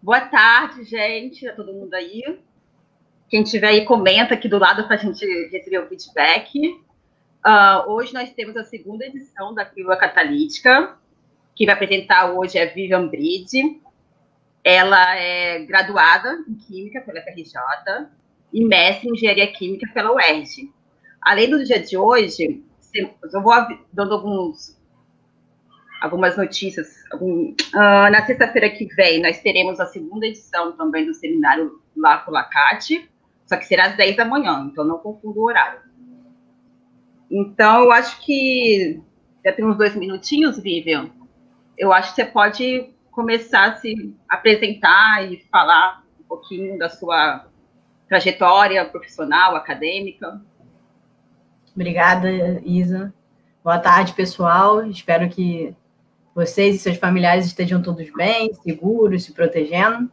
Boa tarde, gente, a todo mundo aí. Quem tiver aí, comenta aqui do lado para a gente receber o feedback. Hoje nós temos a segunda edição da Pílula Catalítica. Quem vai apresentar hoje é a Vivian Bride. Ela é graduada em Química pela FRJ e mestre em Engenharia Química pela UERJ. Além do dia de hoje, eu vou dando algumas notícias. Na sexta-feira que vem, nós teremos a segunda edição também do seminário Laco Lacate, só que será às 10 da manhã, então não confunda o horário. Então, eu acho que já tem uns 2 minutinhos, Vivian. Eu acho que você pode começar a se apresentar e falar um pouquinho da sua trajetória profissional, acadêmica. Obrigada, Isa. Boa tarde, pessoal. Espero que vocês e seus familiares estejam todos bem, seguros, se protegendo.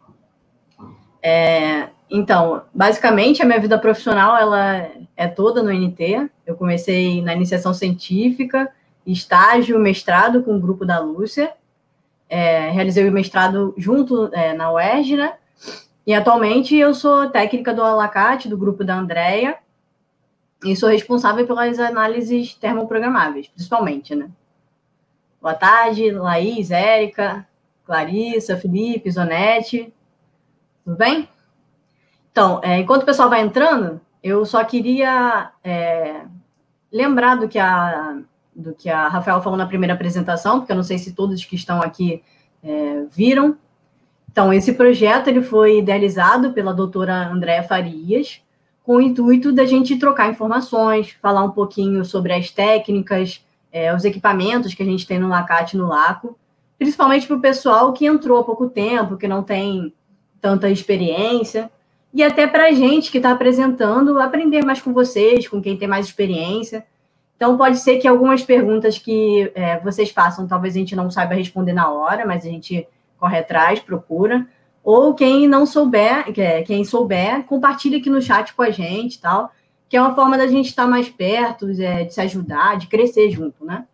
Então, basicamente, a minha vida profissional ela é toda no NT. Eu comecei na iniciação científica, estágio, mestrado com o grupo da Lúcia. Realizei o mestrado junto na UERJ, né? E atualmente eu sou técnica do Alacate, do grupo da Andrea, e sou responsável pelas análises termoprogramáveis, principalmente, né? Boa tarde, Laís, Érica, Clarissa, Felipe, Zonete. Tudo bem? Então, enquanto o pessoal vai entrando, eu só queria lembrar do que a Rafael falou na primeira apresentação, porque eu não sei se todos que estão aqui viram. Então, esse projeto ele foi idealizado pela doutora Andréa Farias, com o intuito da gente trocar informações, falar um pouquinho sobre as técnicas, os equipamentos que a gente tem no Lacate e no Laco, principalmente para o pessoal que entrou há pouco tempo, que não tem tanta experiência, e até para a gente que está apresentando, aprender mais com vocês, com quem tem mais experiência. Então, pode ser que algumas perguntas que vocês façam, talvez a gente não saiba responder na hora, mas a gente corre atrás, procura. Ou quem não souber, quem souber, compartilha aqui no chat com a gente, tal, que é uma forma da gente estar mais perto, de se ajudar, de crescer junto, né?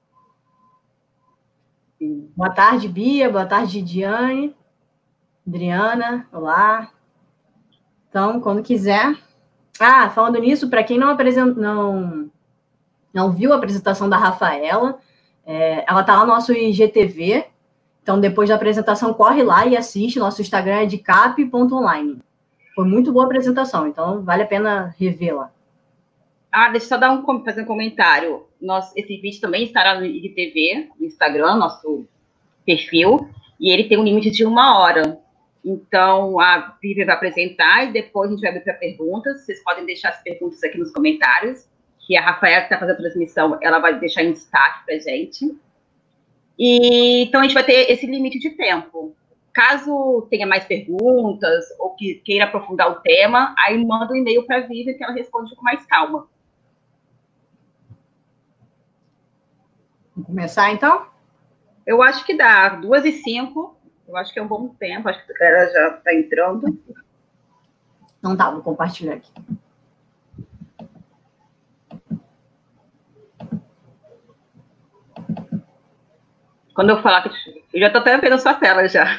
Sim. Boa tarde, Bia. Boa tarde, Diane. Adriana, olá. Então, quando quiser. Falando nisso, para quem não viu a apresentação da Rafaela, ela está lá no nosso IGTV. Então, depois da apresentação, corre lá e assiste. Nosso Instagram é de cap.online. Foi muito boa a apresentação, então vale a pena revê-la. Deixa eu só fazer um comentário. Esse vídeo também estará no IGTV, no Instagram, nosso perfil, e ele tem um limite de 1 hora. Então, a Vivi vai apresentar e depois a gente vai abrir para perguntas. Vocês podem deixar as perguntas aqui nos comentários, que a Rafaela, que está fazendo a transmissão, ela vai deixar em destaque para a gente. Então, a gente vai ter esse limite de tempo. Caso tenha mais perguntas ou que queira aprofundar o tema, aí manda um e-mail para a Vivi que ela responde com mais calma. Vamos começar, então? Eu acho que dá. 2h05. Eu acho que é um bom tempo. Acho que a galera já está entrando. Então tá, vou compartilhar aqui. Quando eu falar que eu já estou até vendo a sua tela já.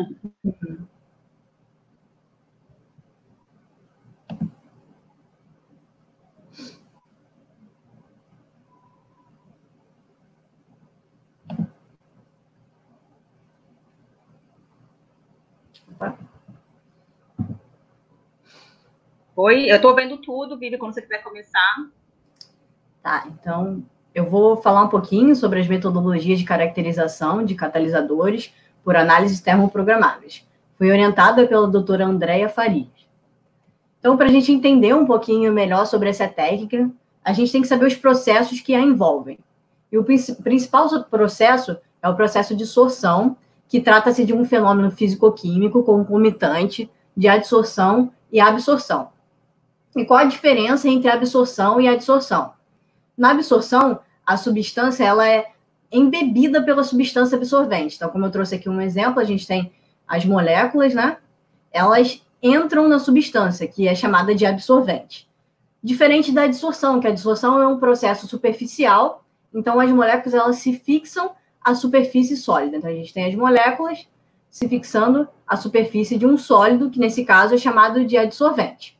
Oi, eu estou vendo tudo, Vivi, quando você quiser começar. Tá, então eu vou falar um pouquinho sobre as metodologias de caracterização de catalisadores por análises termoprogramáveis. Fui orientada pela doutora Andréa Farias. Então, para a gente entender um pouquinho melhor sobre essa técnica, a gente tem que saber os processos que a envolvem. E o principal processo é o processo de sorção, que trata-se de um fenômeno físico-químico concomitante de adsorção e absorção. E qual a diferença entre a absorção e a adsorção? Na absorção, a substância ela é embebida pela substância absorvente. Então, como eu trouxe aqui um exemplo, a gente tem as moléculas, né? Elas entram na substância, que é chamada de absorvente. Diferente da adsorção, que a adsorção é um processo superficial, então as moléculas elas se fixam à superfície sólida. Então, a gente tem as moléculas, se fixando à superfície de um sólido, que nesse caso é chamado de adsorvente.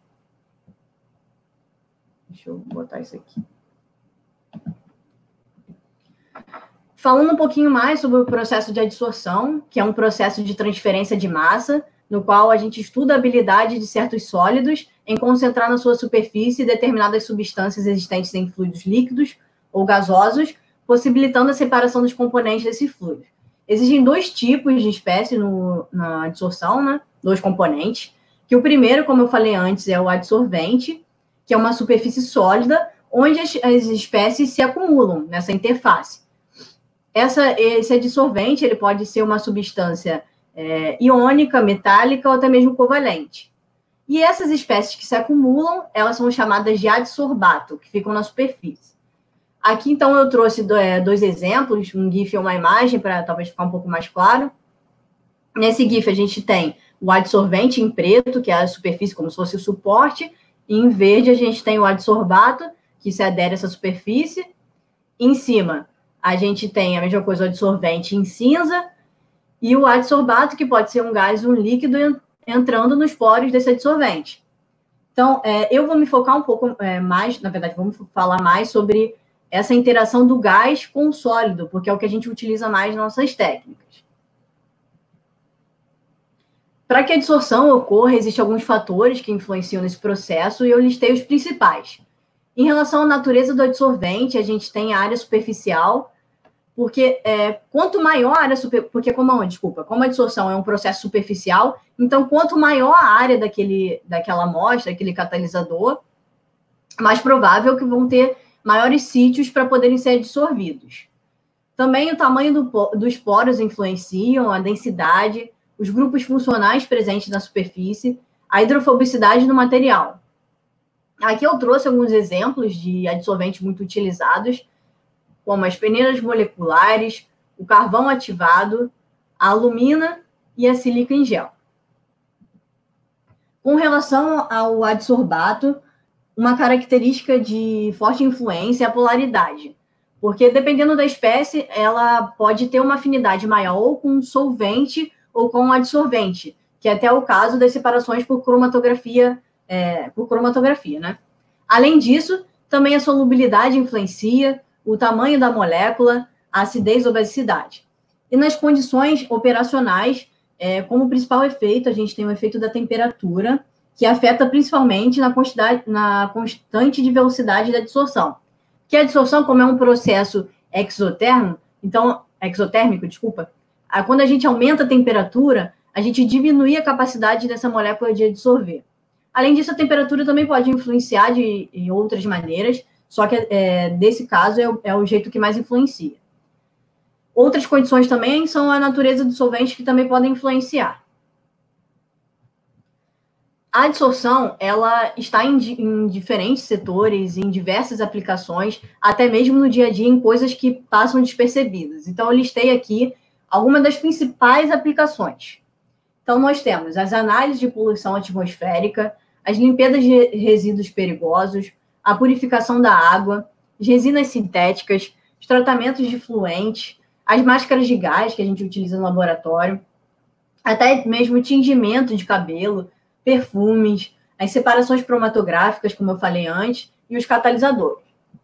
Deixa eu botar isso aqui. Falando um pouquinho mais sobre o processo de adsorção, que é um processo de transferência de massa, no qual a gente estuda a habilidade de certos sólidos em concentrar na sua superfície determinadas substâncias existentes em fluidos líquidos ou gasosos, possibilitando a separação dos componentes desses fluidos. Existem dois tipos de espécies na adsorção, né? Dois componentes, que o primeiro, como eu falei antes, é o adsorvente, que é uma superfície sólida, onde as espécies se acumulam nessa interface. Esse adsorvente ele pode ser uma substância iônica, metálica ou até mesmo covalente. E essas espécies que se acumulam, elas são chamadas de adsorbato, que ficam na superfície. Aqui, então, eu trouxe dois exemplos, um GIF e uma imagem, para talvez ficar um pouco mais claro. Nesse GIF, a gente tem o adsorvente em preto, que é a superfície como se fosse o suporte, e em verde a gente tem o adsorbato, que se adere a essa superfície. Em cima, a gente tem a mesma coisa, o adsorvente em cinza, e o adsorbato, que pode ser um gás ou um líquido entrando nos poros desse adsorvente. Então, eu vou me focar um pouco mais, na verdade, vamos falar mais sobre essa interação do gás com o sólido, porque é o que a gente utiliza mais nas nossas técnicas. Para que a adsorção ocorra, existem alguns fatores que influenciam nesse processo, e eu listei os principais. Em relação à natureza do adsorvente, a gente tem a área superficial, porque quanto maior a área como a adsorção é um processo superficial, então quanto maior a área daquela amostra, daquele catalisador, mais provável que vão ter maiores sítios para poderem ser adsorvidos. Também o tamanho dos poros influenciam, a densidade, os grupos funcionais presentes na superfície, a hidrofobicidade do material. Aqui eu trouxe alguns exemplos de adsorventes muito utilizados, como as peneiras moleculares, o carvão ativado, a alumina e a sílica em gel. Com relação ao adsorbato, uma característica de forte influência é a polaridade, porque dependendo da espécie, ela pode ter uma afinidade maior ou com um solvente ou com um adsorvente, que é até o caso das separações por cromatografia, né? Além disso, também a solubilidade influencia, o tamanho da molécula, a acidez ou basicidade. E nas condições operacionais, como principal efeito, a gente tem o efeito da temperatura, que afeta principalmente na constante de velocidade da adsorção. Que a adsorção, como é um processo exotérmico, quando a gente aumenta a temperatura, a gente diminui a capacidade dessa molécula de adsorver. Além disso, a temperatura também pode influenciar de outras maneiras, só que nesse caso é o jeito que mais influencia. Outras condições também são a natureza dos solventes que também podem influenciar. A adsorção, ela está em diferentes setores, em diversas aplicações, até mesmo no dia a dia, em coisas que passam despercebidas. Então, eu listei aqui algumas das principais aplicações. Então, nós temos as análises de poluição atmosférica, as limpezas de resíduos perigosos, a purificação da água, as resinas sintéticas, os tratamentos de fluentes, as máscaras de gás que a gente utiliza no laboratório, até mesmo o tingimento de cabelo, perfumes, as separações cromatográficas, como eu falei antes, e os catalisadores.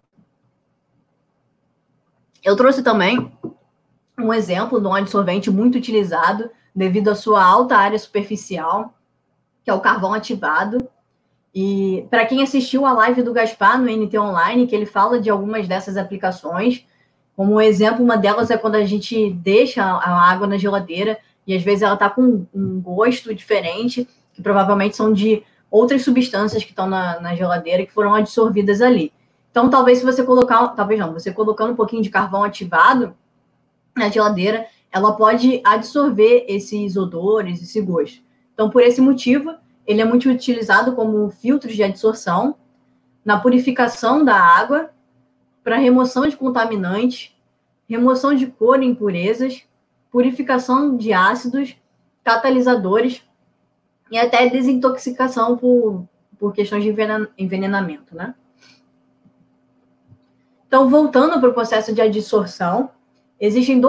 Eu trouxe também um exemplo de um adsorvente muito utilizado devido à sua alta área superficial, que é o carvão ativado. E para quem assistiu a live do Gaspar no NT Online, que ele fala de algumas dessas aplicações, como exemplo, uma delas é quando a gente deixa a água na geladeira e às vezes ela está com um gosto diferente, que provavelmente são de outras substâncias que estão na geladeira que foram adsorvidas ali. Então, talvez se você você colocando um pouquinho de carvão ativado na geladeira, ela pode absorver esses odores, esse gosto. Então, por esse motivo, ele é muito utilizado como filtro de adsorção, na purificação da água, para remoção de contaminantes, remoção de cor e impurezas, purificação de ácidos, catalisadores e até desintoxicação por questões de envenenamento, né? Então, voltando para o processo de adsorção, existem dois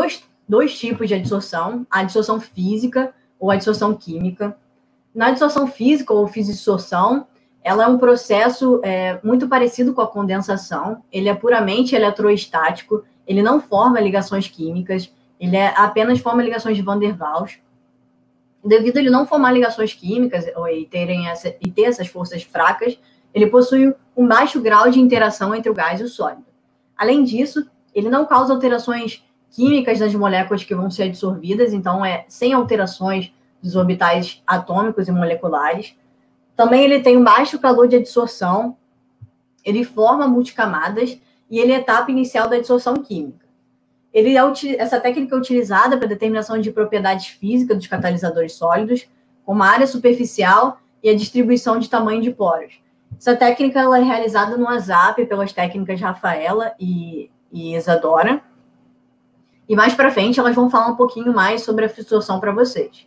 dois tipos de adsorção, a adsorção física ou a adsorção química. Na adsorção física ou fisissorção, ela é um processo muito parecido com a condensação, ele é puramente eletroestático, ele não forma ligações químicas, ele apenas forma ligações de Van der Waals. Devido a ele não formar ligações químicas e ter essas forças fracas, ele possui um baixo grau de interação entre o gás e o sólido. Além disso, ele não causa alterações químicas das moléculas que vão ser absorvidas, então sem alterações dos orbitais atômicos e moleculares. Também ele tem um baixo calor de adsorção, ele forma multicamadas e ele é a etapa inicial da adsorção química. Essa técnica é utilizada para determinação de propriedades físicas dos catalisadores sólidos, como a área superficial e a distribuição de tamanho de poros. Essa técnica ela é realizada no WhatsApp pelas técnicas Rafaela e Isadora. E mais para frente elas vão falar um pouquinho mais sobre a fissurção para vocês.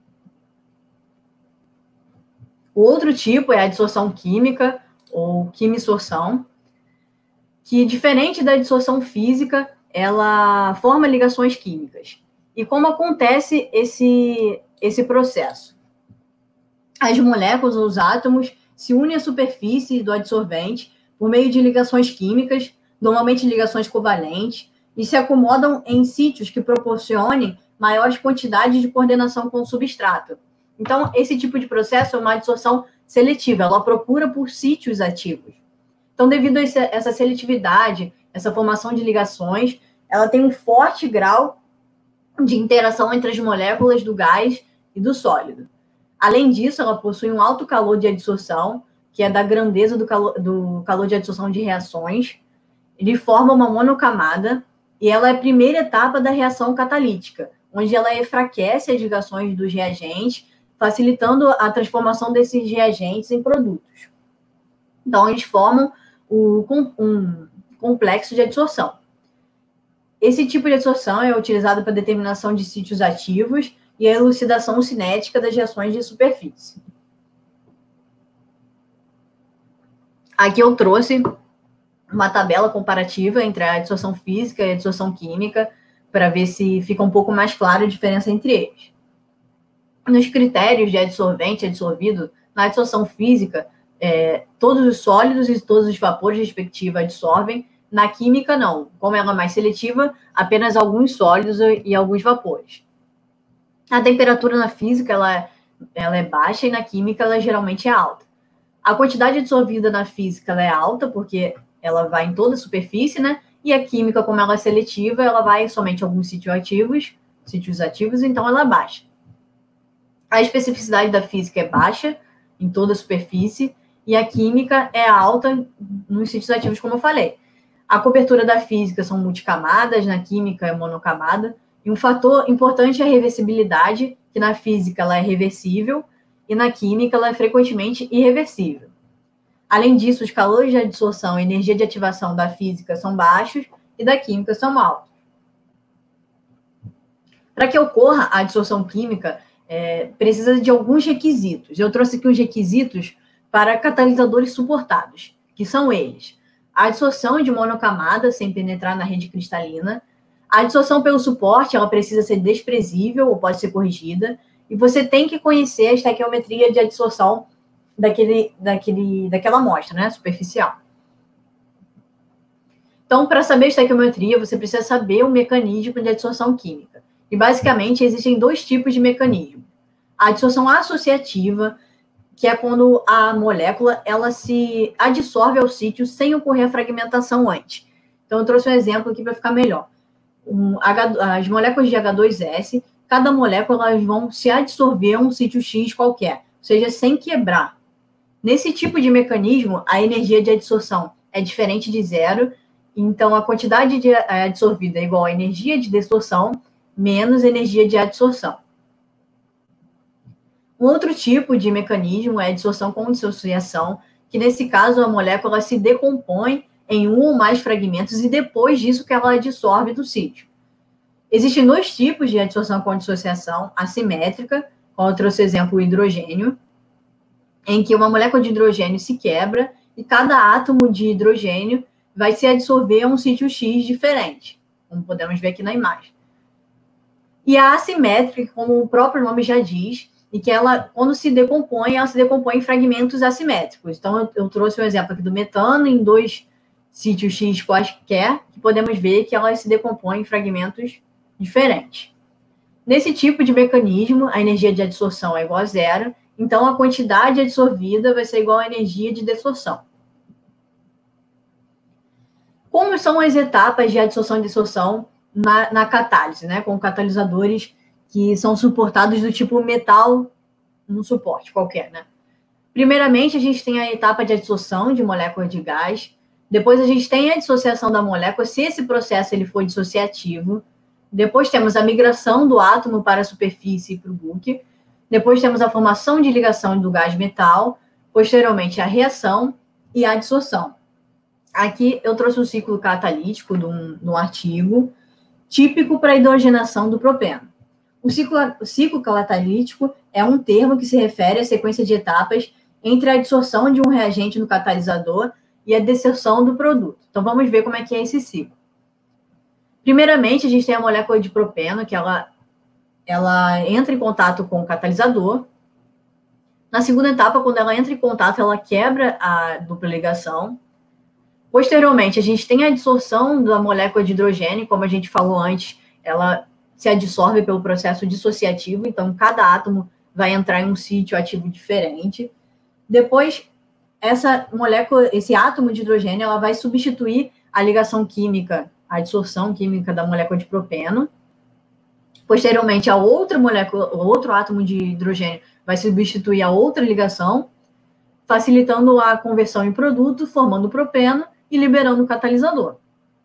O outro tipo é a adsorção química ou quimisorção, que diferente da adsorção física, ela forma ligações químicas. E como acontece esse processo? As moléculas ou os átomos se unem à superfície do adsorvente por meio de ligações químicas, normalmente ligações covalentes, e se acomodam em sítios que proporcionem maiores quantidades de coordenação com o substrato. Então, esse tipo de processo é uma adsorção seletiva, ela procura por sítios ativos. Então, devido a essa seletividade, essa formação de ligações, ela tem um forte grau de interação entre as moléculas do gás e do sólido. Além disso, ela possui um alto calor de adsorção, que é da grandeza do calor de adsorção de reações. Ele forma uma monocamada e ela é a primeira etapa da reação catalítica, onde ela enfraquece as ligações dos reagentes, facilitando a transformação desses reagentes em produtos. Então, eles formam um complexo de adsorção. Esse tipo de adsorção é utilizado para determinação de sítios ativos e a elucidação cinética das reações de superfície. Aqui eu trouxe uma tabela comparativa entre a adsorção física e a adsorção química, para ver se fica um pouco mais clara a diferença entre eles. Nos critérios de adsorvente e adsorvido, na adsorção física, todos os sólidos e todos os vapores respectivos adsorvem. Na química, não. Como ela é mais seletiva, apenas alguns sólidos e alguns vapores. A temperatura na física ela é baixa e na química ela geralmente é alta. A quantidade absorvida na física ela é alta, porque ela vai em toda a superfície, né? E a química, como ela é seletiva, ela vai somente em alguns sítios ativos, então ela é baixa. A especificidade da física é baixa em toda a superfície e a química é alta nos sítios ativos, como eu falei. A cobertura da física são multicamadas, na química é monocamada. E um fator importante é a reversibilidade, que na física ela é reversível e na química ela é frequentemente irreversível. Além disso, os calores de adsorção e energia de ativação da física são baixos e da química são altos. Para que ocorra a adsorção química, precisa de alguns requisitos. Eu trouxe aqui os requisitos para catalisadores suportados, que são eles: a adsorção de monocamada sem penetrar na rede cristalina. A adsorção pelo suporte, ela precisa ser desprezível ou pode ser corrigida. E você tem que conhecer a estequiometria de adsorção daquela amostra, né, superficial. Então, para saber a estequiometria, você precisa saber o mecanismo de adsorção química. E, basicamente, existem dois tipos de mecanismo. A adsorção associativa, que é quando a molécula ela se adsorve ao sítio sem ocorrer a fragmentação antes. Então, eu trouxe um exemplo aqui para ficar melhor. As moléculas de H2S, cada molécula elas vão se adsorver a um sítio X qualquer, ou seja, sem quebrar. Nesse tipo de mecanismo, a energia de adsorção é diferente de zero, então a quantidade de adsorvida é igual à energia de desorção menos energia de adsorção. Um outro tipo de mecanismo é a adsorção com dissociação, que nesse caso a molécula se decompõe em um ou mais fragmentos e depois disso que ela adsorve do sítio. Existem dois tipos de adsorção com dissociação: assimétrica, como eu trouxe exemplo o hidrogênio, em que uma molécula de hidrogênio se quebra e cada átomo de hidrogênio vai se adsorver a um sítio X diferente, como podemos ver aqui na imagem. E a assimétrica, como o próprio nome já diz, e que ela, quando se decompõe, ela se decompõe em fragmentos assimétricos. Então, eu trouxe um exemplo aqui do metano em 2 sítios X quaisquer, que podemos ver que ela se decompõe em fragmentos diferentes. Nesse tipo de mecanismo, a energia de adsorção é igual a zero, então a quantidade absorvida vai ser igual à energia de desorção. Como são as etapas de adsorção e desorção na catálise, né? Com catalisadores que são suportados do tipo metal, num suporte qualquer, né? Primeiramente, a gente tem a etapa de adsorção de molécula de gás. Depois, a gente tem a dissociação da molécula, se esse processo ele for dissociativo. Depois, temos a migração do átomo para a superfície e para o buque. Depois, temos a formação de ligação do gás metal. Posteriormente, a reação e a adsorção. Aqui, eu trouxe um ciclo catalítico de um artigo típico para a hidrogenação do propeno. O ciclo catalítico é um termo que se refere à sequência de etapas entre a adsorção de um reagente no catalisador e a desorção do produto. Então, vamos ver como é que é esse ciclo. Primeiramente, a gente tem a molécula de propeno, que ela entra em contato com o catalisador. Na segunda etapa, quando ela entra em contato, ela quebra a dupla ligação. Posteriormente, a gente tem a adsorção da molécula de hidrogênio, como a gente falou antes, ela se adsorve pelo processo dissociativo, então cada átomo vai entrar em um sítio ativo diferente. Depois, essa molécula, esse átomo de hidrogênio, ela vai substituir a ligação química, a adsorção química da molécula de propeno. Posteriormente, a outra molécula, o outro átomo de hidrogênio vai substituir a outra ligação, facilitando a conversão em produto, formando o propeno e liberando o catalisador.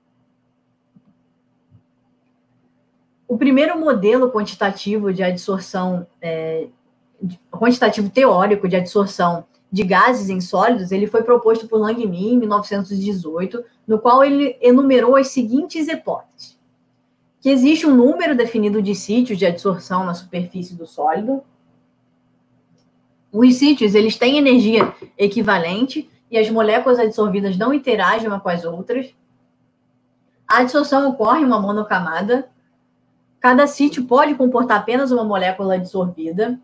O primeiro modelo quantitativo de adsorção, quantitativo teórico de adsorção de gases em sólidos, ele foi proposto por Langmuir em 1918, no qual ele enumerou as seguintes hipóteses: que existe um número definido de sítios de adsorção na superfície do sólido. Os sítios, eles têm energia equivalente e as moléculas adsorvidas não interagem uma com as outras. A adsorção ocorre em uma monocamada. Cada sítio pode comportar apenas uma molécula adsorvida.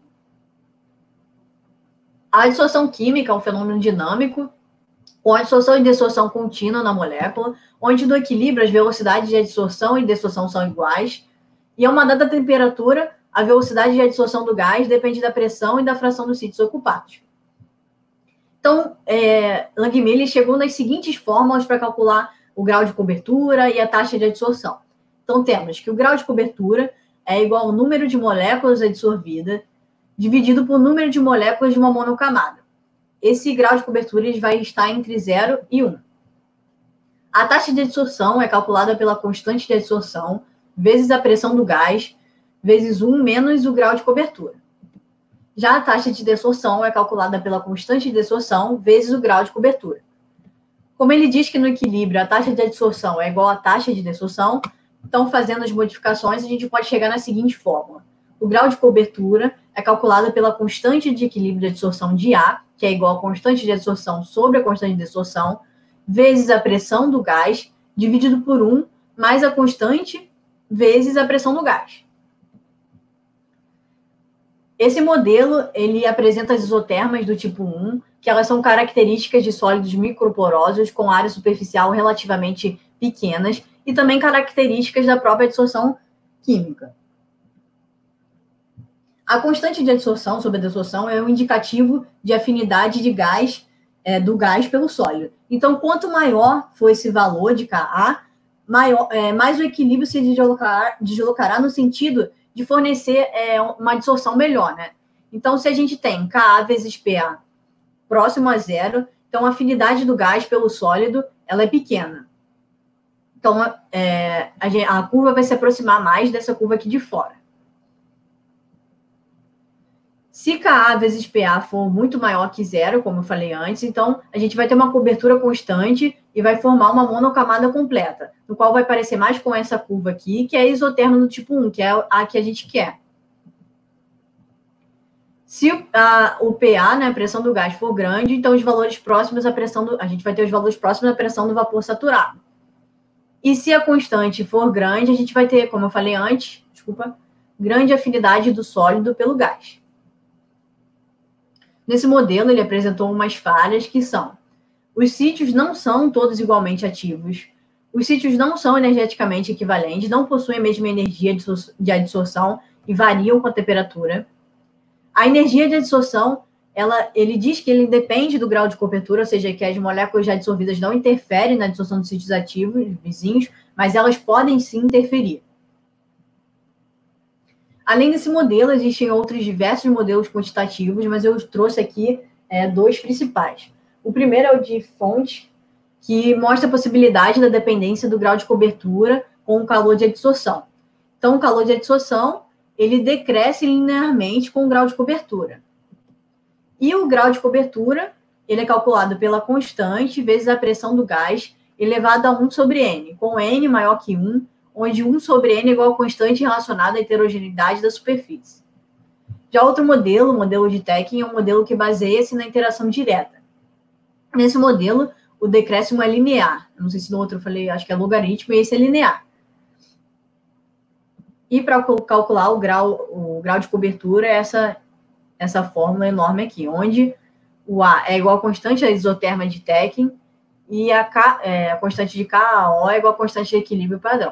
A adsorção química é um fenômeno dinâmico, com adsorção e desorção contínua na molécula, onde no equilíbrio as velocidades de adsorção e desorção são iguais, e a uma dada temperatura, a velocidade de adsorção do gás depende da pressão e da fração dos sítios ocupados. Então, Langmuir chegou nas seguintes fórmulas para calcular o grau de cobertura e a taxa de adsorção. Então, temos que o grau de cobertura é igual ao número de moléculas adsorvidas dividido por número de moléculas de uma monocamada. Esse grau de cobertura ele vai estar entre 0 e 1. A taxa de adsorção é calculada pela constante de adsorção vezes a pressão do gás vezes 1 menos o grau de cobertura. Já a taxa de desorção é calculada pela constante de desorção vezes o grau de cobertura. Como ele diz que no equilíbrio a taxa de adsorção é igual à taxa de desorção, então, fazendo as modificações, a gente pode chegar na seguinte fórmula. O grau de cobertura é calculado pela constante de equilíbrio de adsorção de A, que é igual à constante de adsorção sobre a constante de desorção, vezes a pressão do gás, dividido por 1, mais a constante, vezes a pressão do gás. Esse modelo, ele apresenta as isotermas do tipo 1, que elas são características de sólidos microporosos com área superficial relativamente pequenas, e também características da própria adsorção química. A constante de adsorção sobre a desorção é um indicativo de afinidade de gás, do gás pelo sólido. Então, quanto maior for esse valor de Ka, mais o equilíbrio se deslocará no sentido de fornecer uma adsorção melhor, né? Então, se a gente tem Ka vezes Pa próximo a 0, então a afinidade do gás pelo sólido ela é pequena. Então, a curva vai se aproximar mais dessa curva aqui de fora. Se Ka vezes Pa for muito maior que 0, como eu falei antes, então a gente vai ter uma cobertura constante e vai formar uma monocamada completa, no qual vai parecer mais com essa curva aqui, que é a isoterma do tipo 1, que é a que a gente quer. Se o PA, né, a pressão do gás, for grande, então os valores próximos à pressão a gente vai ter os valores próximos à pressão do vapor saturado. E se a constante for grande, a gente vai ter, como eu falei antes, grande afinidade do sólido pelo gás. Nesse modelo, ele apresentou umas falhas que são: os sítios não são todos igualmente ativos, os sítios não são energeticamente equivalentes, não possuem a mesma energia de adsorção e variam com a temperatura. A energia de adsorção, ele diz que ele depende do grau de cobertura, ou seja, que as moléculas já dissolvidas não interferem na adsorção dos sítios ativos vizinhos, mas elas podem sim interferir. Além desse modelo, existem outros diversos modelos quantitativos, mas eu trouxe aqui dois principais. O primeiro é o de fonte, que mostra a possibilidade da dependência do grau de cobertura com o calor de adsorção. Então, o calor de adsorção, ele decresce linearmente com o grau de cobertura. E o grau de cobertura, ele é calculado pela constante vezes a pressão do gás elevado a 1 sobre N, com N maior que 1, onde 1 sobre N é igual a constante relacionada à heterogeneidade da superfície. Já outro modelo, o modelo de Tekin, é um modelo que baseia-se na interação direta. Nesse modelo, o decréscimo é linear. Não sei se no outro eu falei, acho que é logaritmo, e esse é linear. E para calcular o grau de cobertura, essa fórmula enorme aqui, onde o A é igual a constante da isoterma de Tekin e a constante de KO é igual a constante de equilíbrio padrão.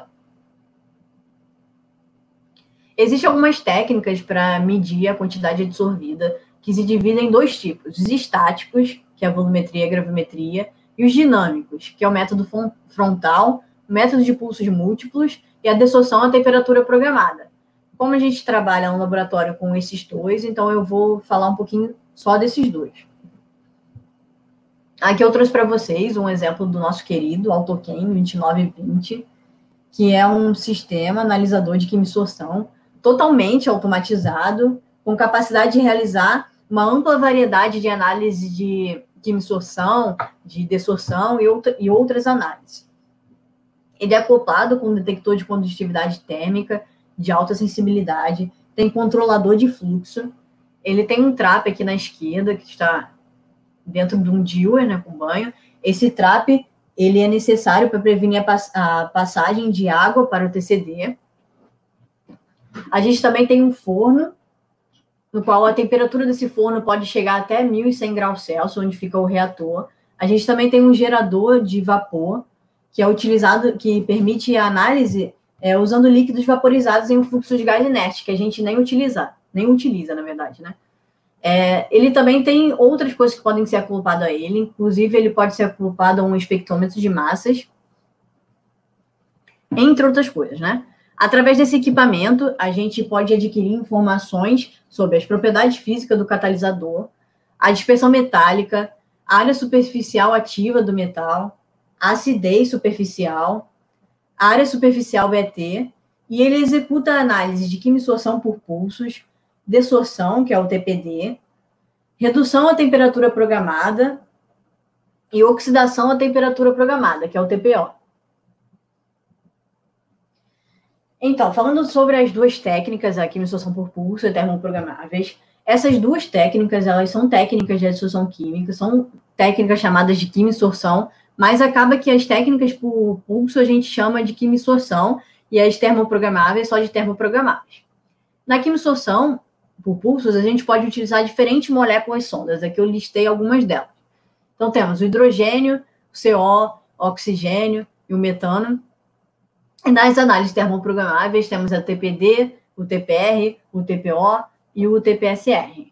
Existem algumas técnicas para medir a quantidade absorvida, que se dividem em dois tipos: os estáticos, que é a volumetria e a gravimetria, e os dinâmicos, que é o método frontal, o método de pulsos múltiplos e a dessorção à temperatura programada. Como a gente trabalha no laboratório com esses dois, então eu vou falar um pouquinho só desses dois. Aqui eu trouxe para vocês um exemplo do nosso querido AutoChem 2920, que é um sistema analisador de quimisorção totalmente automatizado, com capacidade de realizar uma ampla variedade de análise de quimisorção, de dessorção e outras análises. Ele é acoplado com um detector de condutividade térmica de alta sensibilidade, tem controlador de fluxo, ele tem um trap aqui na esquerda, que está dentro de um dewar, né, com banho. Esse trap, ele é necessário para prevenir a passagem de água para o TCD. A gente também tem um forno, no qual a temperatura desse forno pode chegar até 1.100 graus Celsius, onde fica o reator. A gente também tem um gerador de vapor, que é utilizado, que permite a análise usando líquidos vaporizados em um fluxo de gás inerte, que a gente nem utiliza, na verdade, né? Ele também tem outras coisas que podem ser acopladas a ele, inclusive ele pode ser acoplado a um espectrômetro de massas, entre outras coisas, né? Através desse equipamento, a gente pode adquirir informações sobre as propriedades físicas do catalisador, a dispersão metálica, a área superficial ativa do metal, a acidez superficial, a área superficial BT, e ele executa a análise de quimisorção por pulsos, dessorção, que é o TPD, redução à temperatura programada e oxidação à temperatura programada, que é o TPO. Então, falando sobre as duas técnicas, a quimisorção por pulso e termoprogramáveis, essas duas técnicas, elas são técnicas de adsorção química, são técnicas chamadas de quimisorção, mas acaba que as técnicas por pulso a gente chama de quimisorção e as termoprogramáveis só de termoprogramáveis. Na quimisorção por pulsos, a gente pode utilizar diferentes moléculas sondas. Aqui eu listei algumas delas. Então, temos o hidrogênio, o CO, o oxigênio e o metano. E nas análises termoprogramáveis, temos a TPD, o TPR, o TPO e o TPSR.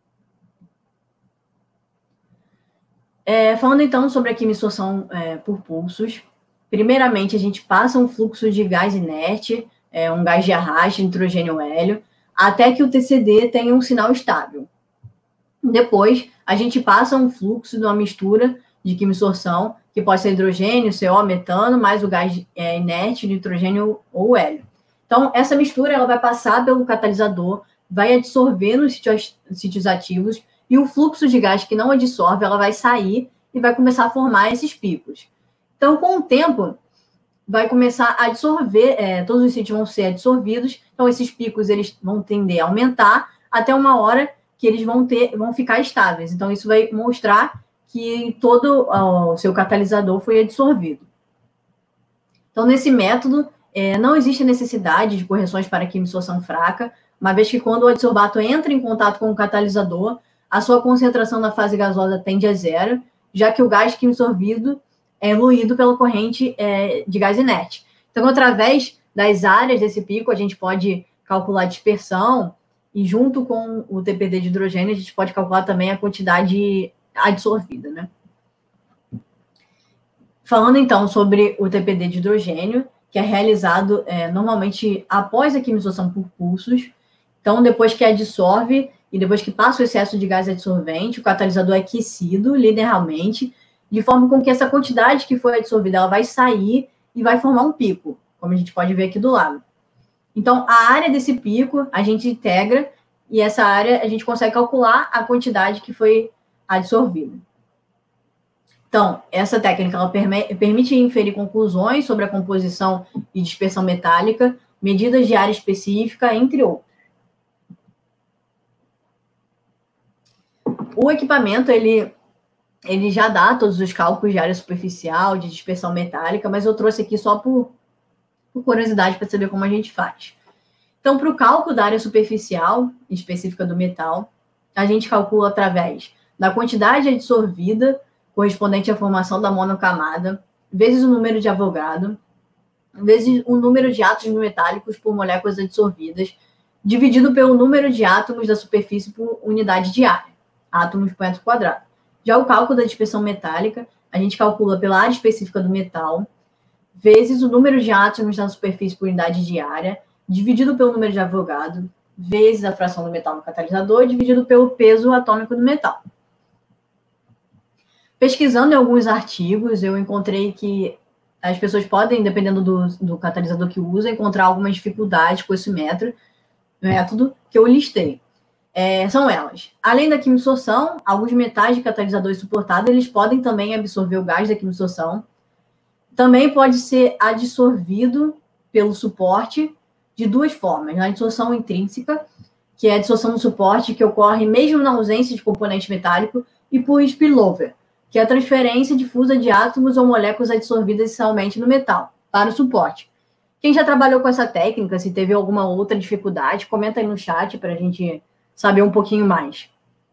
Falando então sobre a quimisorção por pulsos, primeiramente a gente passa um fluxo de gás inerte, um gás de arraste, nitrogênio hélio, até que o TCD tenha um sinal estável. Depois, a gente passa um fluxo de uma mistura de quimisorção, que pode ser hidrogênio, CO, metano, mais o gás inerte, nitrogênio ou hélio. Então, essa mistura ela vai passar pelo catalisador, vai adsorver nos sítios ativos, e o fluxo de gás que não adsorve, ela vai sair e vai começar a formar esses picos. Então, com o tempo, vai começar a adsorver, todos os sítios vão ser adsorvidos, então esses picos eles vão tender a aumentar até uma hora que eles vão ficar estáveis. Então, isso vai mostrar que todo o seu catalisador foi adsorvido. Então, nesse método, Não existe necessidade de correções para quimisorção fraca, uma vez que quando o adsorbato entra em contato com o catalisador, a sua concentração na fase gasosa tende a zero, já que o gás quimisorvido é eluído pela corrente de gás inerte. Então, através das áreas desse pico, a gente pode calcular a dispersão e, junto com o TPD de hidrogênio, a gente pode calcular também a quantidade adsorvida, né? Falando, então, sobre o TPD de hidrogênio, que é realizado normalmente após a quimisorção por pulsos. Então, depois que adsorve e depois que passa o excesso de gás adsorvente, o catalisador é aquecido linearmente, de forma com que essa quantidade que foi adsorvida ela vai sair e vai formar um pico, como a gente pode ver aqui do lado. Então, a área desse pico a gente integra e essa área a gente consegue calcular a quantidade que foi adsorvida. Então, essa técnica ela permite inferir conclusões sobre a composição e dispersão metálica, medidas de área específica, entre outros. O equipamento, ele já dá todos os cálculos de área superficial, de dispersão metálica, mas eu trouxe aqui só por curiosidade para saber como a gente faz. Então, para o cálculo da área superficial específica do metal, a gente calcula através da quantidade adsorvida correspondente à formação da monocamada, vezes o número de Avogadro, vezes o número de átomos metálicos por moléculas adsorvidas, dividido pelo número de átomos da superfície por unidade de área, átomos por metro quadrado. Já o cálculo da dispersão metálica, a gente calcula pela área específica do metal, vezes o número de átomos na superfície por unidade de área, dividido pelo número de Avogadro, vezes a fração do metal no catalisador, dividido pelo peso atômico do metal. Pesquisando em alguns artigos, eu encontrei que as pessoas podem, dependendo do catalisador que usa, encontrar algumas dificuldades com esse método que eu listei. São elas. Além da quimisorção, alguns metais de catalisadores suportados, eles podem também absorver o gás da quimisorção. Também pode ser adsorvido pelo suporte de duas formas. Na adsorção intrínseca, que é a adsorção do suporte, que ocorre mesmo na ausência de componente metálico, e por spillover, que é a transferência difusa de átomos ou moléculas adsorvidas inicialmente no metal, para o suporte. Quem já trabalhou com essa técnica, se teve alguma outra dificuldade, comenta aí no chat para a gente saber um pouquinho mais.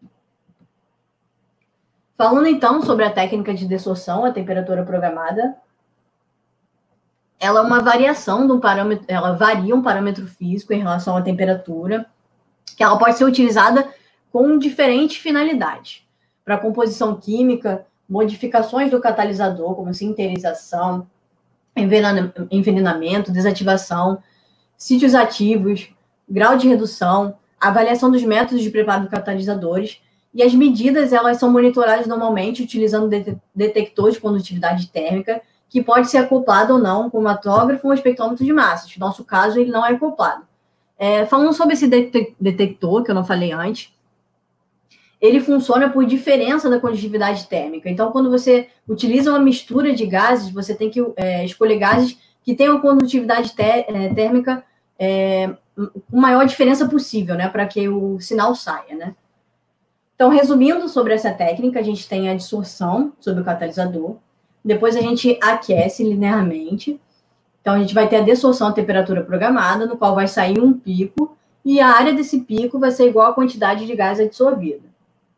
Falando então sobre a técnica de desorção, a temperatura programada, ela é uma variação de um parâmetro, ela varia um parâmetro físico em relação à temperatura, que ela pode ser utilizada com diferentes finalidades. Para composição química, modificações do catalisador, como sinterização, envenenamento, desativação, sítios ativos, grau de redução, avaliação dos métodos de preparo de catalisadores, e as medidas elas são monitoradas normalmente utilizando detector de condutividade térmica, que pode ser acoplado ou não com matógrafo ou espectrômetro de massas. No nosso caso, ele não é acoplado. Falando sobre esse detector, que eu não falei antes, ele funciona por diferença da condutividade térmica. Então, quando você utiliza uma mistura de gases, você tem que escolher gases que tenham condutividade térmica com maior diferença possível, né, para que o sinal saia, né? Então, resumindo sobre essa técnica, a gente tem a dissorção sobre o catalisador, depois a gente aquece linearmente, então a gente vai ter a desorção à temperatura programada, no qual vai sair um pico, e a área desse pico vai ser igual à quantidade de gás adsorvido.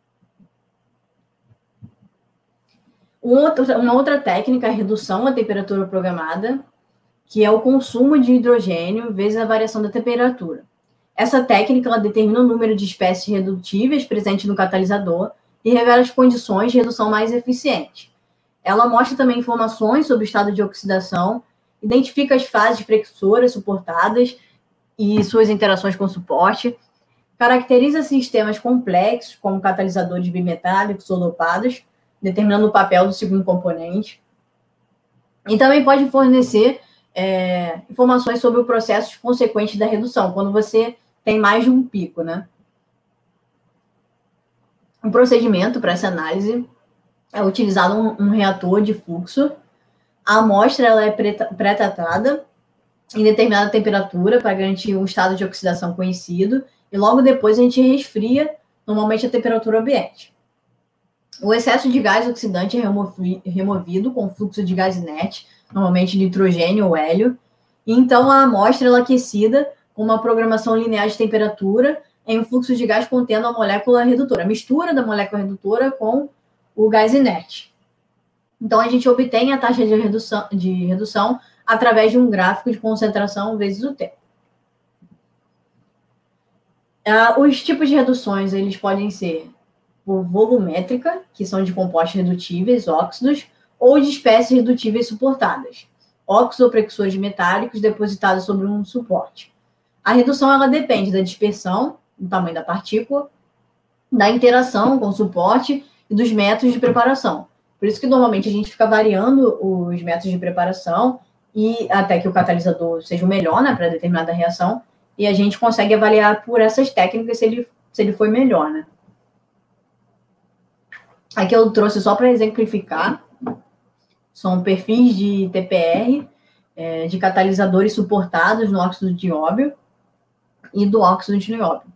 Uma outra técnica é a redução à temperatura programada, que é o consumo de hidrogênio vezes a variação da temperatura. Essa técnica ela determina o número de espécies redutíveis presentes no catalisador e revela as condições de redução mais eficientes. Ela mostra também informações sobre o estado de oxidação, identifica as fases precursoras suportadas e suas interações com o suporte, caracteriza sistemas complexos, como catalisadores bimetálicos ou dopados, determinando o papel do segundo componente. E também pode fornecer informações sobre o processo consequente da redução, quando você tem mais de um pico, né? Um procedimento para essa análise é utilizado um reator de fluxo. A amostra ela é pré-tratada em determinada temperatura para garantir um estado de oxidação conhecido e logo depois a gente resfria, normalmente a temperatura ambiente. O excesso de gás oxidante é removido com fluxo de gás inerte, normalmente nitrogênio ou hélio, E então a amostra ela é aquecida com uma programação linear de temperatura em um fluxo de gás contendo a molécula redutora, a mistura da molécula redutora com o gás inerte. Então a gente obtém a taxa de redução através de um gráfico de concentração vezes o tempo. Os tipos de reduções eles podem ser por volumétrica, que são de compostos redutíveis, óxidos, ou de espécies redutíveis suportadas, óxidos ou precursores metálicos depositados sobre um suporte. A redução ela depende da dispersão, do tamanho da partícula, da interação com o suporte e dos métodos de preparação. Por isso que normalmente a gente fica variando os métodos de preparação e até que o catalisador seja o melhor, né, para determinada reação, e a gente consegue avaliar por essas técnicas se ele foi melhor, né? Aqui eu trouxe só para exemplificar, são perfis de TPR, de catalisadores suportados no óxido de nióbio e do óxido de nióbio.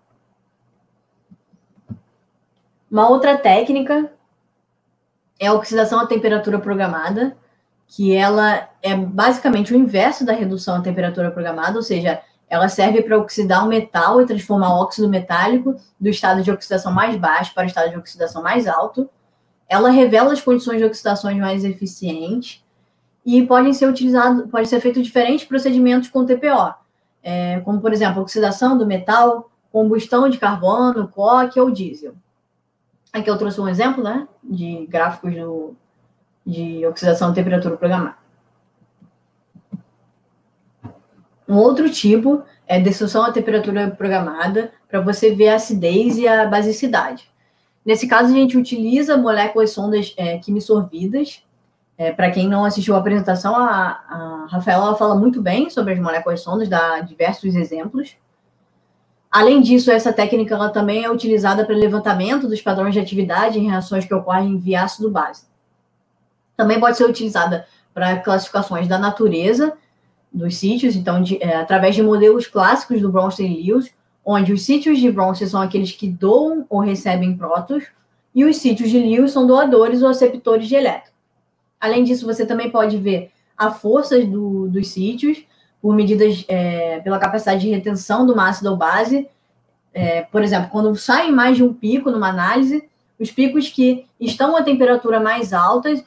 Uma outra técnica é a oxidação à temperatura programada, que ela é basicamente o inverso da redução à temperatura programada, ou seja, ela serve para oxidar um metal e transformar o óxido metálico do estado de oxidação mais baixo para o estado de oxidação mais alto. Ela revela as condições de oxidações mais eficientes e pode ser feito diferentes procedimentos com TPO, como, por exemplo, oxidação do metal, combustão de carbono, coque ou diesel. Aqui eu trouxe um exemplo, né, de gráficos de oxidação à temperatura programada. Um outro tipo é destruição à temperatura programada, para você ver a acidez e a basicidade. Nesse caso, a gente utiliza moléculas sondas quimisorvidas. Para quem não assistiu a apresentação, a Rafaela fala muito bem sobre as moléculas sondas, dá diversos exemplos. Além disso, essa técnica ela também é utilizada para levantamento dos padrões de atividade em reações que ocorrem via ácido-base. Também pode ser utilizada para classificações da natureza dos sítios, então, através de modelos clássicos do Bronsted e Lewis, onde os sítios de Bronsted são aqueles que doam ou recebem prótons, e os sítios de Lewis são doadores ou receptores de elétrons. Além disso, você também pode ver a força dos sítios, por medidas pela capacidade de retenção de uma ácido ou base. Por exemplo, quando sai mais de um pico numa análise, os picos que estão a temperatura mais altas,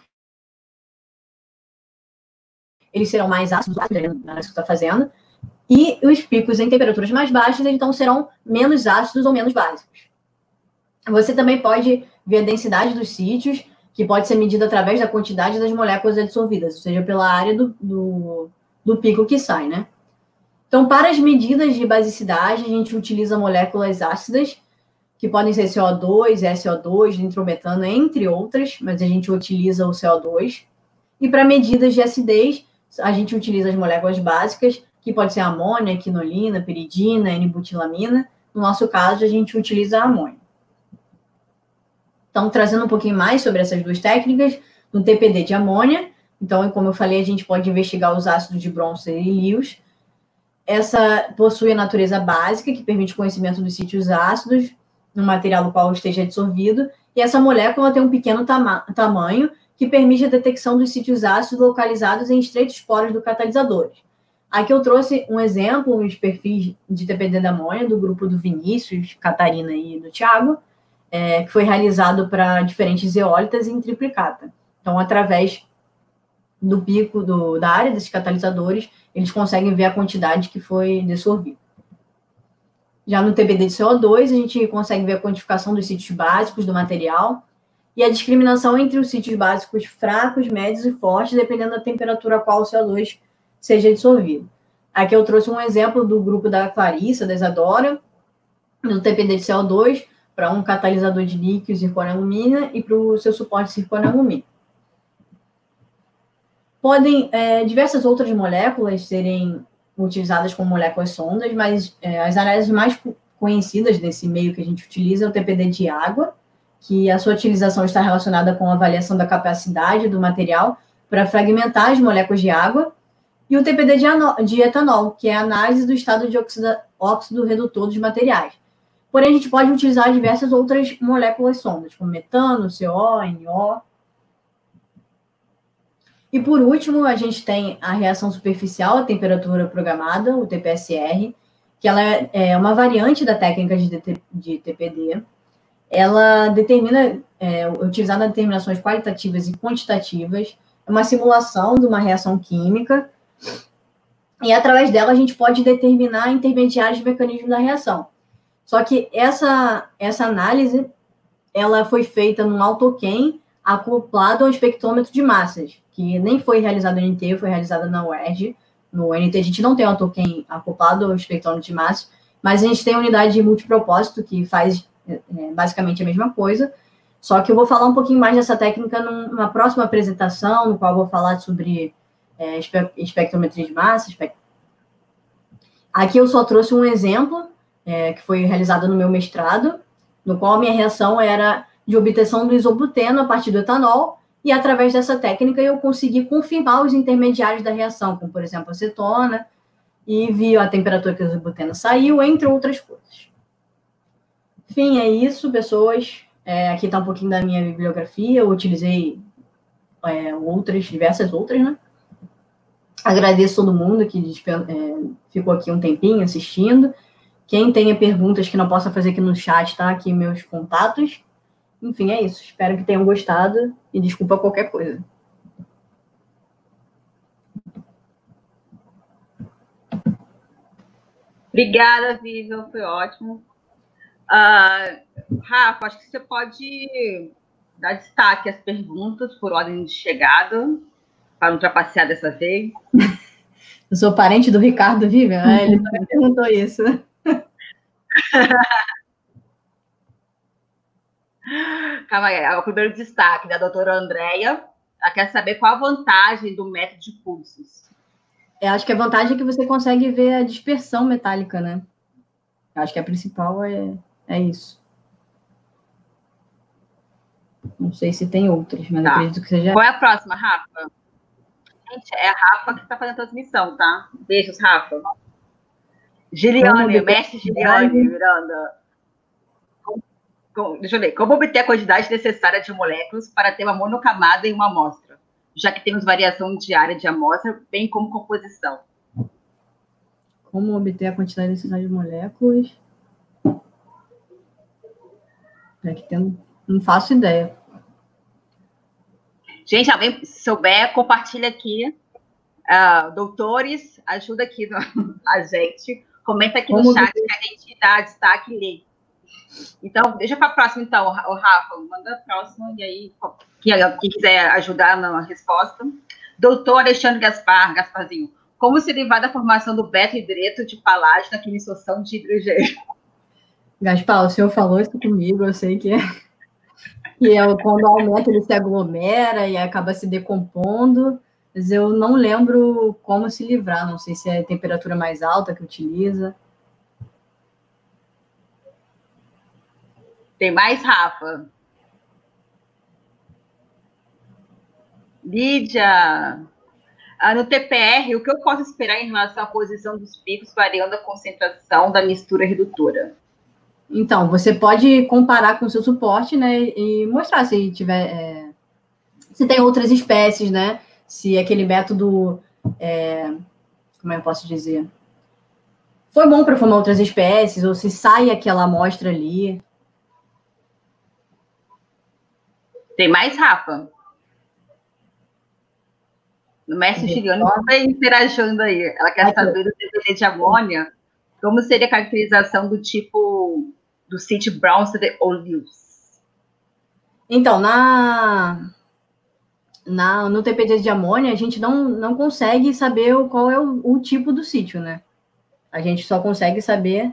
eles serão mais ácidos, na análise que está fazendo, e os picos em temperaturas mais baixas, então, serão menos ácidos ou menos básicos. Você também pode ver a densidade dos sítios, que pode ser medida através da quantidade das moléculas adsorvidas, ou seja, pela área do pico que sai, né? Então, para as medidas de basicidade, a gente utiliza moléculas ácidas, que podem ser CO2, SO2, nitrometano, entre outras, mas a gente utiliza o CO2. E para medidas de acidez, a gente utiliza as moléculas básicas, que pode ser amônia, quinolina, piridina, N-butilamina. No nosso caso, a gente utiliza a amônia. Então, trazendo um pouquinho mais sobre essas duas técnicas, no TPD de amônia, então, como eu falei, a gente pode investigar os ácidos de Bronsted e Lewis. Essa possui a natureza básica, que permite o conhecimento dos sítios ácidos no material no qual esteja dissolvido, e essa molécula tem um pequeno tamanho, que permite a detecção dos sítios ácidos localizados em estreitos poros do catalisador. Aqui eu trouxe um exemplo, os perfis de TPD da amônia, do grupo do Vinícius, Catarina e do Thiago, que foi realizado para diferentes zeólitas em triplicata. Então, através do pico da área desses catalisadores, eles conseguem ver a quantidade que foi dissolvida. Já no TPD de CO2, a gente consegue ver a quantificação dos sítios básicos do material e a discriminação entre os sítios básicos fracos, médios e fortes, dependendo da temperatura a qual o CO2 seja dissolvido. Aqui eu trouxe um exemplo do grupo da Clarissa, da Isadora, no TPD de CO2, para um catalisador de líquido zircônio-alumínio e para o seu suporte zircônio-alumínio. Podem diversas outras moléculas serem utilizadas como moléculas sondas, mas as análises mais conhecidas desse meio que a gente utiliza é o TPD de água, que a sua utilização está relacionada com a avaliação da capacidade do material para fragmentar as moléculas de água, e o TPD de etanol, que é a análise do estado de óxido redutor dos materiais. Porém, a gente pode utilizar diversas outras moléculas sondas, como metano, CO, NO. E por último, a gente tem a reação superficial à temperatura programada, o TPSR, que ela é uma variante da técnica de TPD. Ela determina, utilizada em determinações qualitativas e quantitativas, é uma simulação de uma reação química, e através dela a gente pode determinar intermediários de mecanismo da reação. Só que essa análise, ela foi feita num AutoChem acoplado ao espectrômetro de massas, que nem foi realizado no NT, foi realizada na UERJ. No NT a gente não tem AutoChem acoplado ao espectrômetro de massas, mas a gente tem a unidade de multipropósito que faz basicamente a mesma coisa, só que eu vou falar um pouquinho mais dessa técnica numa próxima apresentação, no qual eu vou falar sobre espectrometria de massas. Aqui eu só trouxe um exemplo, que foi realizado no meu mestrado, no qual a minha reação era de obtenção do isobuteno a partir do etanol, e através dessa técnica eu consegui confirmar os intermediários da reação, como, por exemplo, acetona, e vi a temperatura que o isobuteno saiu, entre outras coisas. Enfim, é isso, pessoas. Aqui está um pouquinho da minha bibliografia, eu utilizei diversas outras, né? Agradeço todo mundo que ficou aqui um tempinho assistindo. Quem tenha perguntas que não possa fazer aqui no chat, tá aqui meus contatos. Enfim, é isso. Espero que tenham gostado e desculpa qualquer coisa. Obrigada, Vivian, foi ótimo. Rafa, acho que você pode dar destaque às perguntas por ordem de chegada, para não trapacear dessa vez. Eu sou parente do Ricardo Vivian, ele também perguntou isso. Calma aí, o primeiro destaque da doutora Andréia. Ela quer saber qual a vantagem do método de pulsos. Eu acho que a vantagem é que você consegue ver a dispersão metálica, né? Eu acho que a principal é isso. Não sei se tem outras, mas acredito que seja. Qual é a próxima, Rafa? Gente, é a Rafa que está fazendo a transmissão, tá? Beijos, Rafa. Giliane, mestre Giliane, Miranda. Deixa eu ler. Como obter a quantidade necessária de moléculas para ter uma monocamada em uma amostra, já que temos variação diária de amostra, bem como composição? Como obter a quantidade necessária de moléculas? Não faço ideia. Gente, alguém souber, compartilha aqui. Doutores, ajuda aqui a gente. Comenta aqui no chat que a gente dá destaque e lê. Então, deixa para a próxima, então, o Rafa. Manda a próxima, e aí, quem quiser ajudar na resposta. Doutor Alexandre Gasparzinho. Como se derivar da formação do beta-hidreto de paládio na quimiçação de hidrogênio? Gaspar, o senhor falou isso comigo, eu sei que quando aumenta ele se aglomera e acaba se decompondo, mas eu não lembro como se livrar, não sei se é a temperatura mais alta que utiliza. Tem mais, Rafa? Lídia, no TPR, o que eu posso esperar em relação à posição dos picos variando a concentração da mistura redutora? Então, você pode comparar com o seu suporte, né, e mostrar se tiver, se tem outras espécies, né, se aquele método, como eu posso dizer, foi bom para formar outras espécies, ou se sai aquela amostra ali. Tem mais, Rafa? O mestre Giliane está interagindo aí. Ela quer saber do TPD de amônia, como seria a caracterização do tipo do City Brownsted ou Lewis? Então, no TPD de amônia, a gente não consegue saber qual é o tipo do sítio, né? A gente só consegue saber...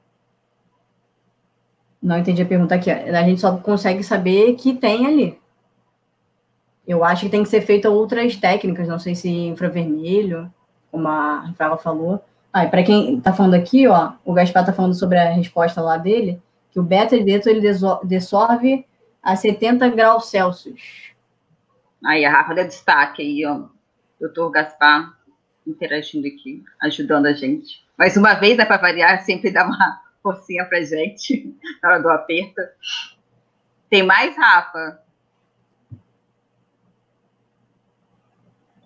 Não entendi a pergunta aqui. A gente só consegue saber que tem ali. Eu acho que tem que ser feita outras técnicas, não sei se infravermelho, como a Rafaela falou. E para quem está falando aqui, ó, o Gaspar está falando sobre a resposta lá dele, que o beta-hidreto ele dissolve a 70 graus Celsius. Aí a Rafa deu destaque aí, ó. Doutor Gaspar interagindo aqui, ajudando a gente. Mais uma vez, para variar, sempre dá uma forcinha pra gente na hora do aperto. Tem mais, Rafa?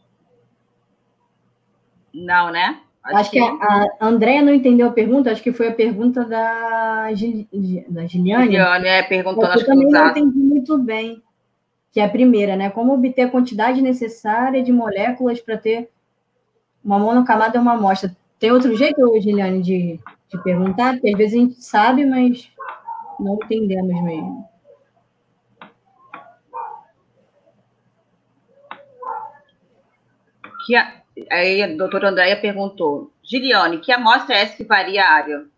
Não, né? Acho que a Andréia não entendeu a pergunta, acho que foi a pergunta da Giliane. Giliane perguntando, acho eu que também não entendi muito bem, que é a primeira, né? Como obter a quantidade necessária de moléculas para ter uma monocamada e uma amostra. Tem outro jeito, Giliane, de perguntar? Porque às vezes a gente sabe, mas não entendemos mesmo. Aí a doutora Andréia perguntou, Giliane, que amostra é essa que varia a área?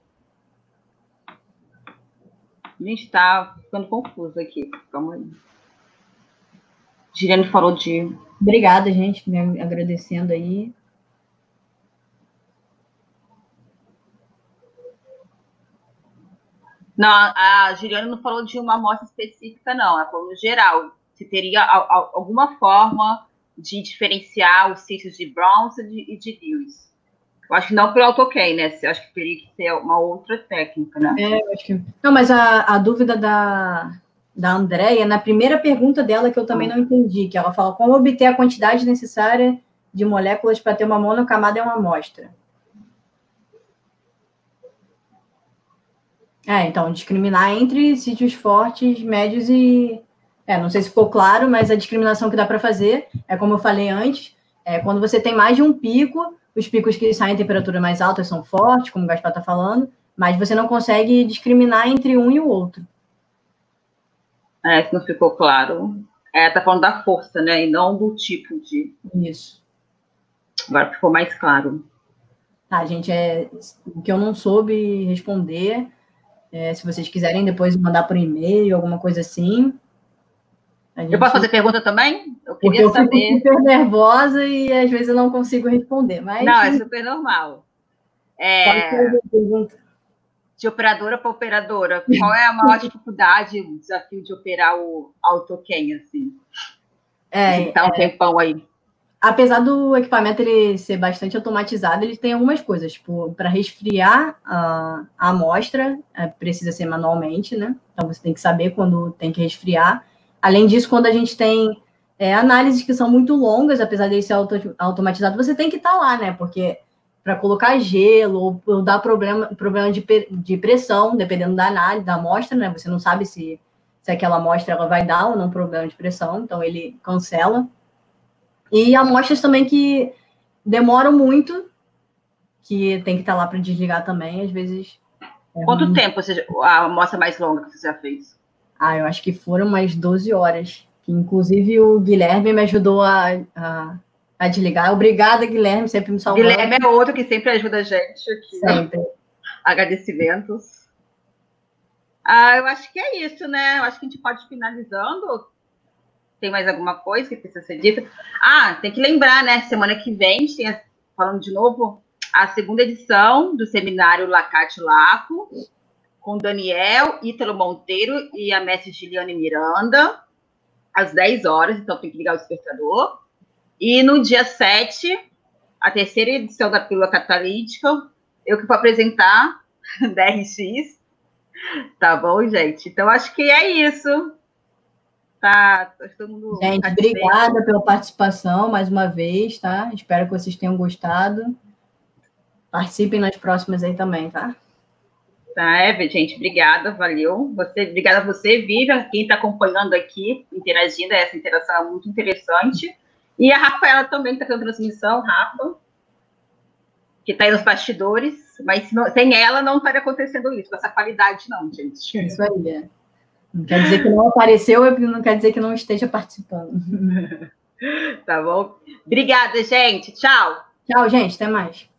A gente está ficando confuso aqui. Calma aí. Giliane falou de... Obrigada, gente, me agradecendo aí. Não, a Giliane não falou de uma amostra específica, não. Ela falou no geral. Se teria alguma forma de diferenciar os cystos de Brown e de Lewis. Eu acho que não pelo AutoCAD, né? Eu acho que teria que ser uma outra técnica, né? Eu acho que... Não, mas a dúvida da Andréia, na primeira pergunta dela, que eu também não entendi, que ela fala como obter a quantidade necessária de moléculas para ter uma monocamada e uma amostra. Então, discriminar entre sítios fortes, médios e... não sei se ficou claro, mas a discriminação que dá para fazer é, como eu falei antes, quando você tem mais de um pico, os picos que saem em temperatura mais alta são fortes, como o Gaspar está falando, mas você não consegue discriminar entre um e o outro. Isso não ficou claro. Tá falando da força, né? E não do tipo de... Isso. Agora ficou mais claro. Tá, gente, o que eu não soube responder, se vocês quiserem depois mandar por e-mail, alguma coisa assim. Eu posso fazer pergunta também? Porque eu fico super nervosa e às vezes eu não consigo responder. Mas... Não, é super normal. Pode fazer pergunta. De operadora para operadora, qual é a maior dificuldade, o desafio de operar o AutoCAD, assim? Tá um tempão aí. Apesar do equipamento ele ser bastante automatizado, ele tem algumas coisas. Tipo, para resfriar a amostra, precisa ser manualmente, né? Então, você tem que saber quando tem que resfriar. Além disso, quando a gente tem análises que são muito longas, apesar de ser automatizado, você tem que estar lá, né? Porque para colocar gelo ou dar problema de pressão, dependendo da análise, da amostra, né? Você não sabe se aquela amostra ela vai dar ou não problema de pressão, então ele cancela. E amostras também que demoram muito, que tem que estar lá para desligar também, às vezes. Quanto tempo a amostra mais longa que você já fez? Eu acho que foram umas 12 horas. Que, inclusive, o Guilherme me ajudou a desligar. Obrigada, Guilherme, sempre me salvando. Guilherme é outro que sempre ajuda a gente aqui. Sempre. Agradecimentos. Eu acho que é isso, né? Eu acho que a gente pode ir finalizando. Tem mais alguma coisa que precisa ser dita? Tem que lembrar, né? Semana que vem, falando de novo, a segunda edição do seminário Lacate Laco, com Daniel, Ítalo Monteiro e a mestre Giliane Miranda, às 10 horas, então tem que ligar o despertador. E no dia 7, a terceira edição da Pílula Catalítica, eu que vou apresentar, da RX. Tá bom, gente? Então, acho que é isso. Tá, todo mundo... Gente, obrigada pela participação mais uma vez, tá? Espero que vocês tenham gostado. Participem nas próximas aí também, tá? Gente, obrigada, valeu. Obrigada a você, Vivian, quem está acompanhando aqui, interagindo, essa interação é muito interessante. E a Rafaela também, que está fazendo transmissão, Rafa, que está aí nos bastidores, mas sem ela não estaria acontecendo isso, com essa qualidade não, gente. Isso aí, Não quer dizer que não apareceu, não quer dizer que não esteja participando. Tá bom? Obrigada, gente. Tchau. Tchau, gente. Até mais.